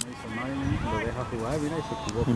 hizo nada, lo deja jugar, mira, y se equivocó.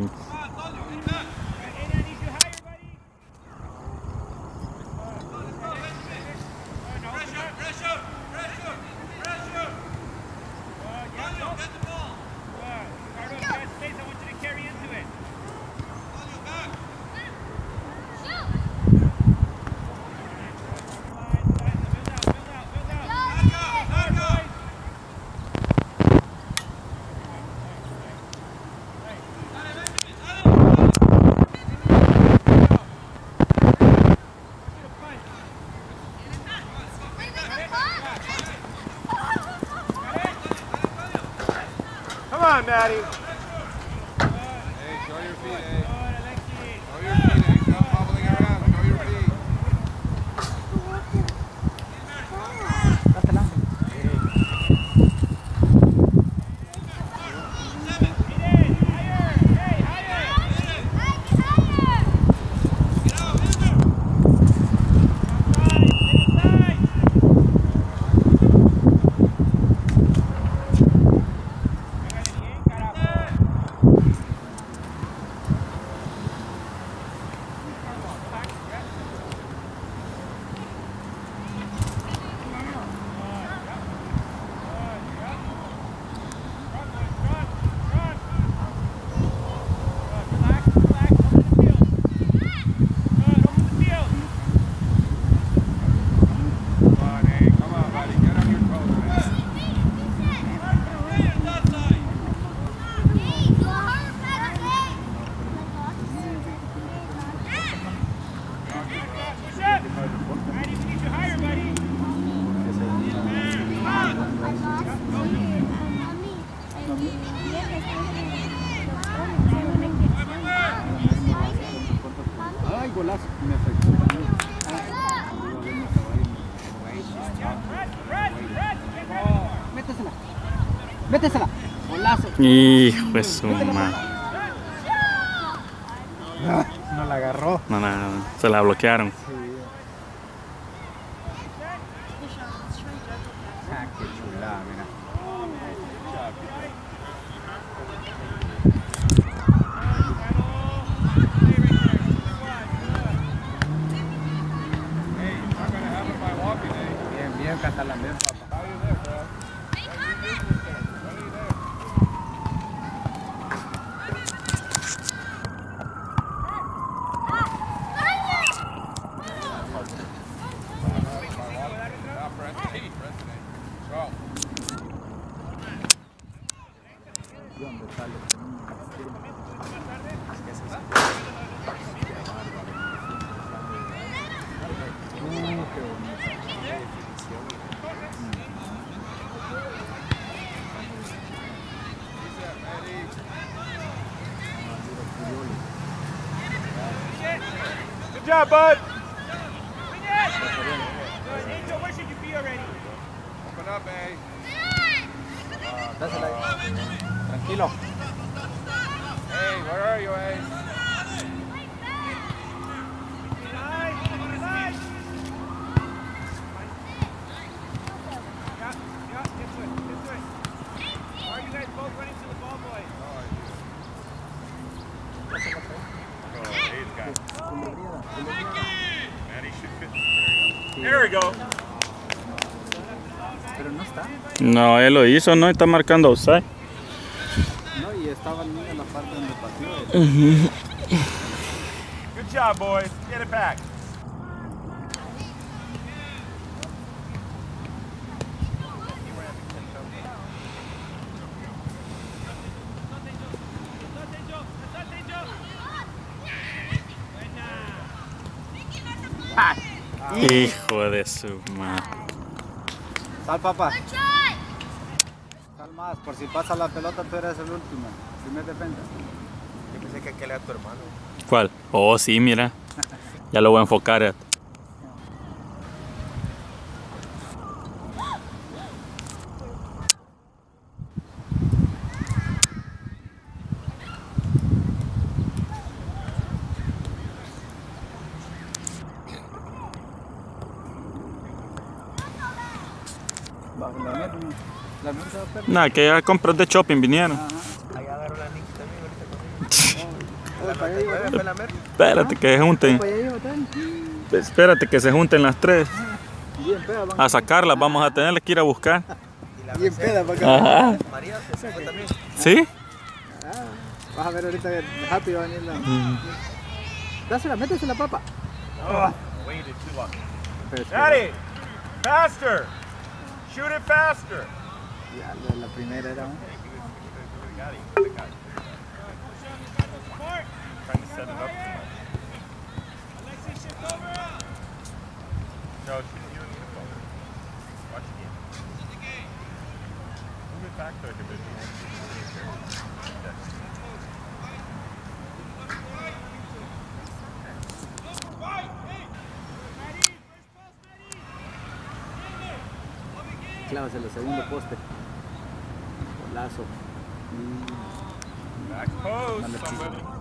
Come on, Maddie. Hey, show your feet, eh? Show your feet, eh? Stop hobbling around. Show your feet. Dátela. Ay, golazo, me afectó también. Métesela. Métesela. Golazo. Hijo de su madre. No la agarró. No, se la bloquearon. Sí. Ah, qué chulada, mira. Bien, bien, Catalán, bien, papá. ¿Dónde sale? Qué Good job, bud. Angel, where should you be already? Open up, eh? Dásela ahí. Tranquilo. Hey, where are you, eh? There we go. Pero no está. No, él lo hizo, ¿no? Está marcando outside. No, y estaba en la parte donde pateó. Good job, boys. Get it back. Hijo de su madre. Sal, papá. Sal más, por si pasa la pelota tú eres el último. Primer defensa. Yo pensé que aquel era tu hermano. ¿Cuál? Oh, sí, mira. Ya lo voy a enfocar. Bajo la también se va a perder. Nada, que ya compras de shopping vinieron. Ahí agarró la Nick también ahorita conmigo. La Mer. Espérate que se junten. Para allá iba tan. Espérate que se junten las tres. Bien peda, van. A sacarlas, vamos a tenerles que ir a buscar. Y la Bien Mercedes. peda para acá. Ajá. María se fue también. ¿Sí? Vas a ver ahorita que Happy va a venir la. Dásela, métese la papa. Waited too long. Pero espera, Daddy, faster. Shoot it faster. ya la primera era un. Trying to set it up too much. No, she's doing the phone. Watch the game. Move it back like a bit. Clávaselo, segundo poste. Golazo. Back post. Manda Somebody.